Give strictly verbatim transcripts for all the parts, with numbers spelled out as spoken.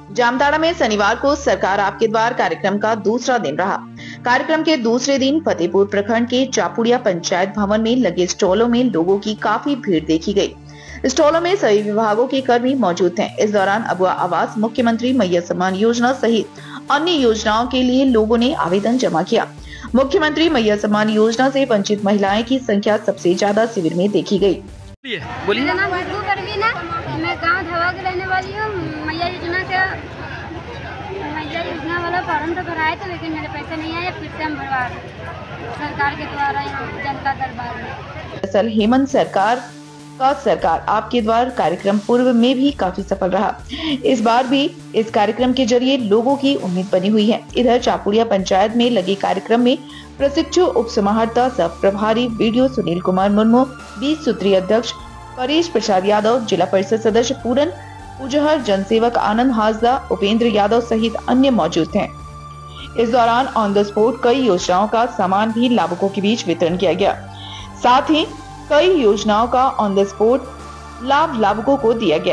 जामताड़ा में शनिवार को सरकार आपके द्वार कार्यक्रम का दूसरा दिन रहा। कार्यक्रम के दूसरे दिन फतेहपुर प्रखंड के चापुड़िया पंचायत भवन में लगे स्टॉलों में लोगों की काफी भीड़ देखी गई। स्टॉलों में सभी विभागों के कर्मी मौजूद थे। इस दौरान अबुआ आवास, मुख्यमंत्री मैया सम्मान योजना सहित अन्य योजनाओं के लिए लोगों ने आवेदन जमा किया। मुख्यमंत्री मैया सम्मान योजना से वंचित महिलाएं की संख्या सबसे ज्यादा शिविर में देखी गयी। बोलिए। मेरा नाम खुशबू परवीन है, मैं गांव धवा की रहने वाली हूँ। मैया योजना का मैया योजना वाला फॉर्म तो भराए थे, लेकिन मेरे पैसे नहीं आए। फिर से हम भरवा सरकार के द्वारा यहाँ जनता दरबार में। दरअसल हेमंत सरकार का सरकार आपके द्वार कार्यक्रम पूर्व में भी काफी सफल रहा। इस बार भी इस कार्यक्रम के जरिए लोगों की उम्मीद बनी हुई है। इधर चापुड़िया पंचायत में लगे कार्यक्रम में प्रशिक्षु उप समाहर्ता सह प्रभारी वीडियो सुनील कुमार मुर्मू, बीस सूत्रीय अध्यक्ष परेश प्रसाद यादव, जिला परिषद सदस्य पूरन पूजहर, जनसेवक आनंद हाजदा, उपेंद्र यादव सहित अन्य मौजूद थे। इस दौरान ऑन द स्पॉट कई योजनाओं का सामान भी लाभुकों के बीच वितरण किया गया। साथ ही कई योजनाओं का ऑन द स्पॉट लाभ लाभुकों को दिया गया।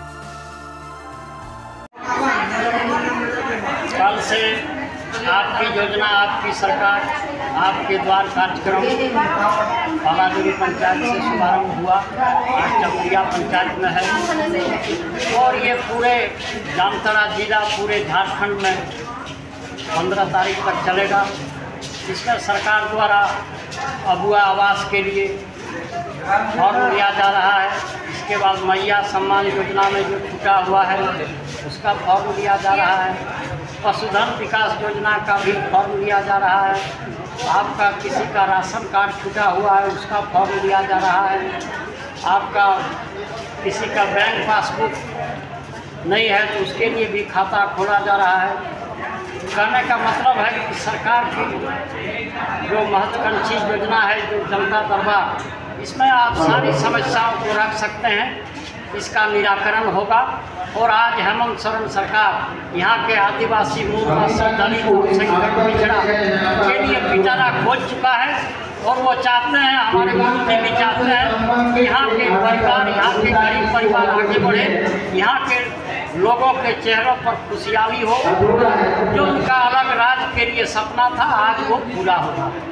कल से आपकी योजना, आपकी सरकार, आपके द्वार कार्यक्रम बालादेवी पंचायत से शुभारंभ हुआ। आज चापुड़िया पंचायत में है और ये पूरे जामताड़ा जिला, पूरे झारखंड में पंद्रह तारीख तक चलेगा। इसमें सरकार द्वारा अबुआ आवास के लिए फॉर्म लिया जा रहा है। इसके बाद मैया सम्मान योजना में जो छूटा हुआ है उसका फॉर्म लिया जा रहा है। पशुधन विकास योजना का भी फॉर्म लिया जा रहा है। आपका किसी का राशन कार्ड छूटा हुआ है उसका फॉर्म लिया जा रहा है। आपका किसी का बैंक पासबुक नहीं है तो उसके लिए भी खाता खोला जा रहा है। कहने का मतलब है कि सरकार की जो महत्वाकांक्षी योजना है, जो जनता दरबार, इसमें आप सारी समस्याओं को रख सकते हैं, इसका निराकरण होगा। और आज हेमंत सोरेन सरकार यहाँ के आदिवासी, मूलवासी, दलित, अल्पसंख्यक, पिछड़ा के लिए पिटारा खोज चुका है और वो चाहते हैं, हमारे मुख्यमंत्री भी चाहते हैं कि यहाँ के परिवार, यहाँ के गरीब परिवार आगे बढ़े, यहाँ के लोगों के चेहरों पर खुशहाली हो। जो उनका अलग राज्य के लिए सपना था आज वो पूरा होगा।